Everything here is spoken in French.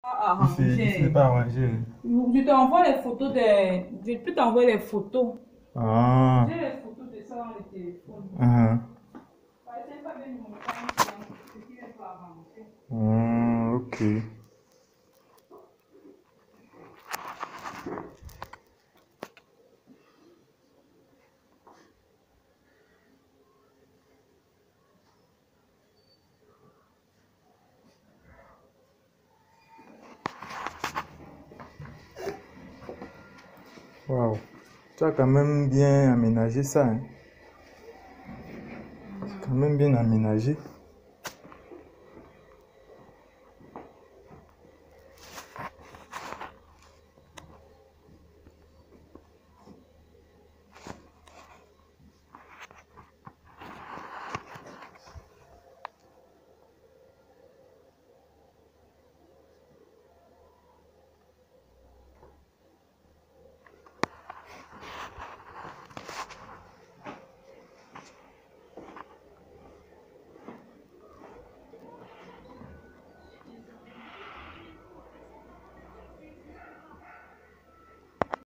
Ici, c'est pas arrangé. Je t'envoie les photos des. Je peux t'envoyer les photos. Ah. J'ai les photos de ça dans le téléphone. C'est pas bien mon temps, ce qui est pas avancé. Ok. Waouh. Tu as quand même bien aménagé ça, hein. Quand même bien aménagé.